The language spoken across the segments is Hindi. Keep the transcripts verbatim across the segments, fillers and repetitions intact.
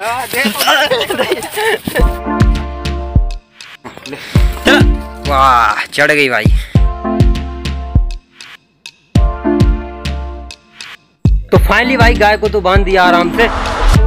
वाह चढ़ गई भाई। तो फाइनली भाई गाय को तो बांध दिया आराम से।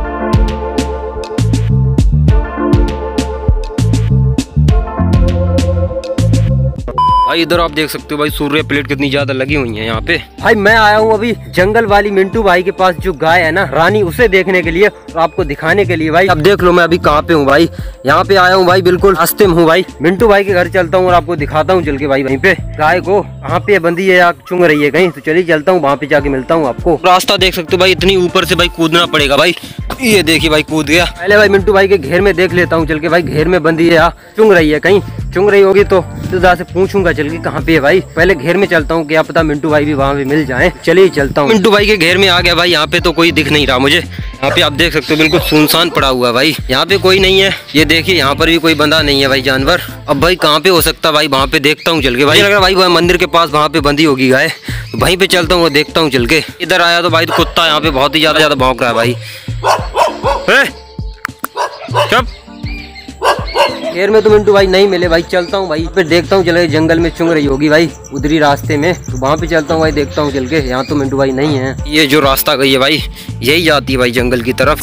भाई इधर आप देख सकते हो भाई सूर्य प्लेट कितनी ज्यादा लगी हुई है यहाँ पे। भाई मैं आया हूँ अभी जंगल वाली मिंटू भाई के पास, जो गाय है ना रानी, उसे देखने के लिए और आपको दिखाने के लिए। भाई अब देख लो मैं अभी कहाँ पे हूँ भाई, यहाँ पे आया हूँ भाई, बिल्कुल रास्ते में हूँ भाई। मिंटू भाई के घर चलता हूँ और आपको दिखाता हूँ चल के भाई। वहीं पे गाय को कहाँ पे बंधी है या चुंग रही है कहीं, तो चलिए चलता हूँ वहाँ पे जाके मिलता हूँ आपको। रास्ता देख सकते हो भाई, इतनी ऊपर से भाई कूदना पड़ेगा भाई। ये देखिए भाई कूद गया। पहले भाई मिंटू भाई के घेर में देख लेता हूँ चल के भाई, घेर में बंधी है या चुंग रही है कहीं। चुंग रही होगी तो तुझा से पूछूंगा चल के कहाँ पे है भाई। पहले घेर में चलता हूँ, क्या पता मिंटू भाई भी वहाँ पे मिल जाए। चलिए चलता हूँ। मिंटू भाई के घेर में आ गया भाई। यहाँ पे तो कोई दिख नहीं रहा मुझे। यहाँ पे आप देख सकते हो बिल्कुल सुनसान पड़ा हुआ भाई, यहाँ पे कोई नहीं है। ये देखिए यहाँ पर भी कोई बंधा नहीं है भाई जानवर। अब भाई कहाँ पे हो सकता भाई, वहाँ पे देखता हूँ चल के भाई। अगर भाई भाई मंदिर के पास वहाँ पे बंधी होगी गाय, तो वहीं पे चलता हूँ, देखता हूँ चल के। इधर आया तो भाई तो कुत्ता यहाँ पे बहुत ही ज्यादा ज्यादा भौंक रहा है भाई। चुप। घेर में तो मिंटू भाई नहीं मिले भाई, चलता हूँ भाई फिर देखता हूँ चले। जंगल में चुंग रही होगी भाई उधरी रास्ते में, तो वहाँ पे चलता हूँ भाई, देखता हूँ चल के। यहाँ तो मिंटू भाई नहीं है। ये जो रास्ता गई है भाई यही जाती है भाई जंगल की तरफ,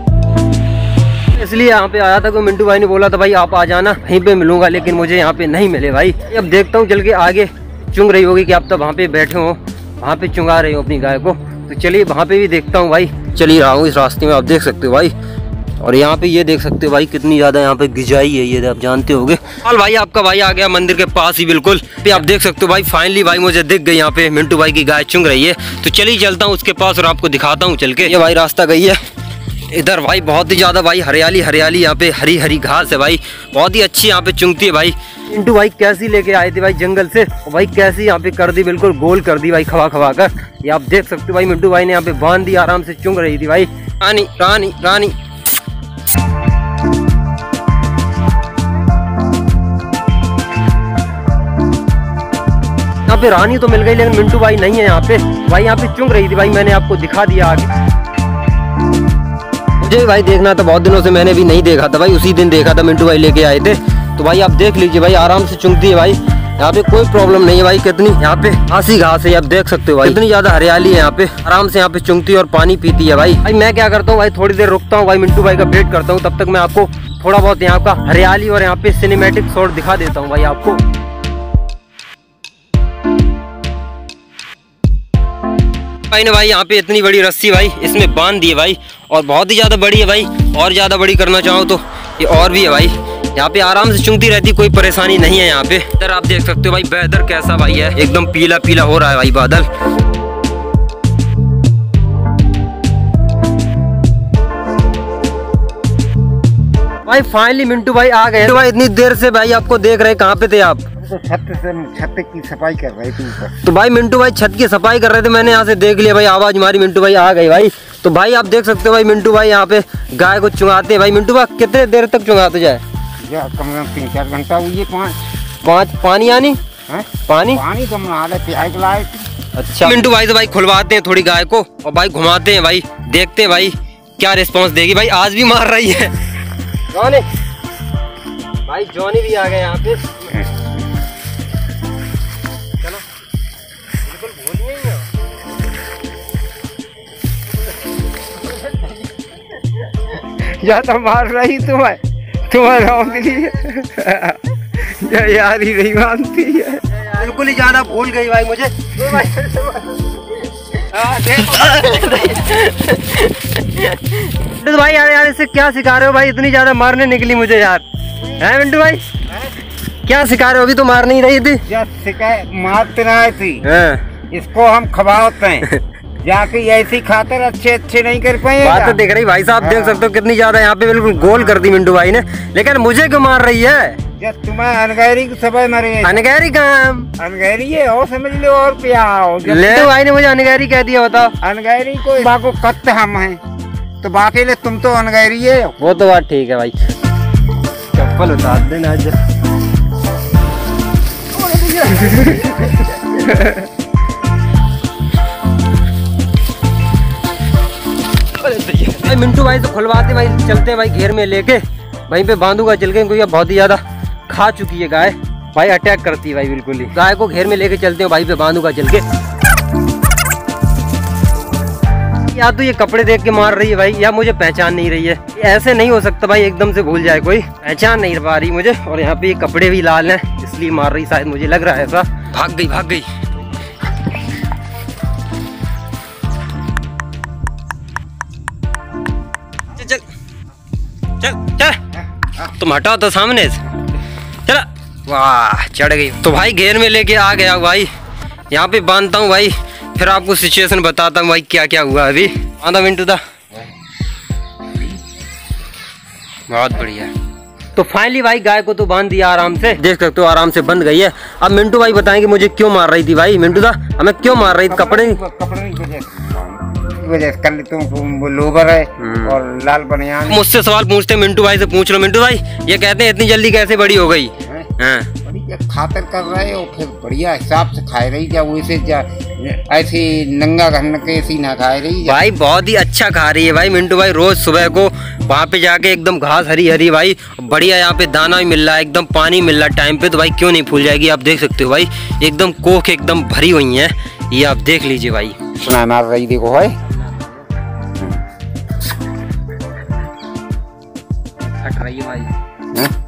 इसलिए यहाँ पे आया था। को मिंटू भाई ने बोला था भाई आप आ जाना, वहीं पे मिलूंगा, लेकिन मुझे यहाँ पे नहीं मिले भाई। अब देखता हूँ चल के आगे चुंग रही होगी कि आप तो वहाँ पे बैठे हो, वहाँ पे चुंगा रहे हो अपनी गाय को, तो चलिए वहाँ पे भी देखता हूँ भाई। चलिए रहा हूँ इस रास्ते में, आप देख सकते हो भाई। और यहाँ पे ये देख सकते हो भाई कितनी ज्यादा यहाँ पे गिजाई है, ये आप जानते होगे। हाल भाई आपका भाई आ गया मंदिर के पास ही बिल्कुल। पे आप देख सकते हो भाई फाइनली भाई मुझे दिख गई यहाँ पे मिंटू भाई की गाय चुंग रही है। तो चलिए चलता हूँ उसके पास और आपको दिखाता हूँ चल के। ये भाई रास्ता गई है इधर भाई, बहुत ही ज्यादा भाई हरियाली हरियाली, यहाँ पे हरी हरी घास है भाई, बहुत ही अच्छी यहाँ पे चुंगती है भाई। मिंटू भाई कैसी लेके आए थे भाई जंगल से, और भाई कैसी यहाँ पे कर दी, बिल्कुल गोल कर दी भाई खवा खवा कर। ये आप देख सकते हो भाई मिंटू भाई ने यहाँ पे बांध दी, आराम से चुंग रही थी भाई। रानी रानी रानी यहाँ पे रानी तो मिल गई, लेकिन मिंटू भाई नहीं है यहाँ पे भाई। यहाँ पे चुंग रही थी भाई, मैंने आपको दिखा दिया आगे। मुझे भाई देखना था, बहुत दिनों से मैंने भी नहीं देखा था भाई, उसी दिन देखा था मिंटू भाई लेके आए थे। तो भाई आप देख लीजिए भाई, आराम से चुंगती है भाई, यहाँ पे कोई प्रॉब्लम नहीं है भाई। कितनी यहाँ पे घासी घास है, आप देख सकते हो भाई, कितनी ज्यादा हरियाली है यहाँ पे। आराम से यहाँ पे चुंगती है और पानी पीती है भाई। भाई मैं क्या करता हूँ भाई, थोड़ी देर रुकता हूँ भाई, मिंटू भाई का वेट करता हूँ। तब तक मैं आपको थोड़ा बहुत यहाँ का हरियाली और यहाँ पे सिनेमैटिक शॉट दिखा देता हूँ भाई आपको। भाई ने भाई यहाँ पे इतनी बड़ी रस्सी भाई इसमें बांध दी है भाई, और बहुत ही ज्यादा बड़ी है भाई। और ज्यादा बड़ी करना चाहो तो ये और भी है भाई। यहाँ पे आराम से चुंगती रहती, कोई परेशानी नहीं है यहाँ पे। इधर आप देख सकते हो भाई वेदर कैसा भाई है, एकदम पीला पीला हो रहा है भाई बादल। भाई फाइनली मिंटू भाई आ गए। तो भाई इतनी देर से भाई आपको देख रहे, कहाँ पे थे आप? तो छत से छत की सफाई कर रहे थे ऊपर। तो भाई मिंटू भाई छत की सफाई कर रहे थे, मैंने यहाँ से देख लिया भाई, आवाज मारी, मिंटू भाई आ गए भाई। तो भाई आप देख सकते हो भाई मिंटू भाई यहाँ पे गाय को चुंगाते हैं भाई। मिंटू भाई कितने देर तक चुंगाते जाए? कम से कम तीन चार घंटा हुई, पाँच पाँच पानी आनी है? पानी पानी कम प्याज लाए। अच्छा मिंटू भाई से भाई खुलवाते हैं थोड़ी गाय को और भाई घुमाते हैं भाई, देखते हैं भाई क्या रिस्पॉन्स देगी। भाई आज भी मार रही है जॉनी, भाई जॉनी भी आ गए यहाँ पे। चलो बिल्कुल भूल गई या तो मार रही तुम्हें तुम्हें यार ही नहीं मानती है, बिल्कुल ही ज्यादा भूल गई भाई मुझे। तो भाई यार यार इसे क्या सिखा रहे हो भाई, इतनी ज्यादा मारने निकली मुझे यार, है मिंटू भाई? क्या सिखा रहे हो? अभी तो मार नहीं रही थी। मारते नहीं थी, इसको हम खवाते हैं जाके, ऐसी खातर अच्छे अच्छे नहीं कर पाए। बात तो देख रही भाई साहब, देख सकते हो कितनी ज्यादा यहाँ पे बिल्कुल गोल कर दी मिंटू भाई ने, लेकिन मुझे क्यों मार रही है? जब तुम्हें अनगैरी की सबाई मरे। अनगैरी काम अनगैरी है और समझ लो और प्याओ। ले भाई ने मुझे अनगैरी कह दिया, बताओ। अनगैरी को बाको कत्ते हम हैं, तो बाकी ले तुम तो अनगैरी है। वो तो बात ठीक है भाई, चप्पल उतार देना आज। भाई मिंटू भाई से खुलवाते भाई, चलते भाई घेर में लेके वहीं पे बांधूंगा चल के, क्योंकि बहुत ही ज्यादा खा चुकी है गाय भाई, अटैक करती है भाई बिल्कुल ही। गाय को घेर में लेके चलते हैं भाई पे बांधूंगा चल के। या तो ये कपड़े देख के मार रही है भाई, या मुझे पहचान नहीं रही है। ऐसे नहीं हो सकता भाई एकदम से भूल जाए कोई, पहचान नहीं पा रही मुझे। और यहाँ पे ये कपड़े भी लाल हैं इसलिए मार रही शायद, मुझे लग रहा है ऐसा। भाग गई भाग गई। चल चल चल तुम हटाओ तो सामने से, चला। वाह चढ़ गई। तो भाई घेर में लेके आ गया भाई, यहाँ पे बांधता हूँ भाई, फिर आपको सिचुएशन बताता हूँ भाई क्या क्या हुआ अभी। बांधा मिंटू दा, बहुत बढ़िया। तो फाइनली भाई गाय को तो बांध दिया आराम से, देख सकते हो आराम से बंध गई है। अब मिंटू भाई बताएंगे मुझे क्यों मार रही थी भाई। मिंटू दा हमें क्यों मार रही थी? कपड़े कपड़े वजह से, कर तुम लोबर है और लाल बनियान। मुझसे सवाल पूछते मिंटू भाई से पूछ लो। मिंटू भाई ये कहते हैं इतनी जल्दी कैसे बड़ी हो गई? हाँ खातर कर रहे हो, फिर बढ़िया हिसाब से खा रही जा, वैसे जा ऐसी नंगा घन के ऐसी ना खा रही जा। भाई बहुत ही अच्छा खा रही है भाई मिंटू भाई, रोज सुबह को वहाँ पे जाके एकदम घास हरी हरी भाई बढ़िया, यहाँ पे दाना भी मिल रहा है, एकदम पानी मिल रहा है टाइम पे, तो भाई क्यों नहीं फूल जाएगी। आप देख सकते हो भाई एकदम कोख एकदम भरी हुई है, ये आप देख लीजिए भाई। सुना मार रही देखो भाई, हट रही है भाई।